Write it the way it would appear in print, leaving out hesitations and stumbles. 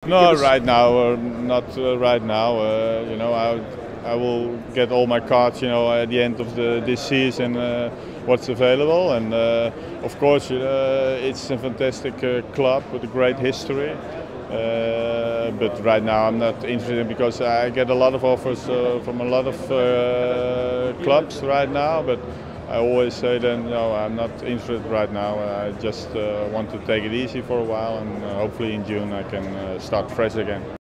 No, right now, not right now. You know, I will get all my cards, you know, at the end of this season, what's available, and of course, it's a fantastic club with a great history. But right now, I'm not interested because I get a lot of offers from a lot of clubs right now. But I always say then, no, I'm not interested right now. I just want to take it easy for a while, and hopefully in June I can start fresh again.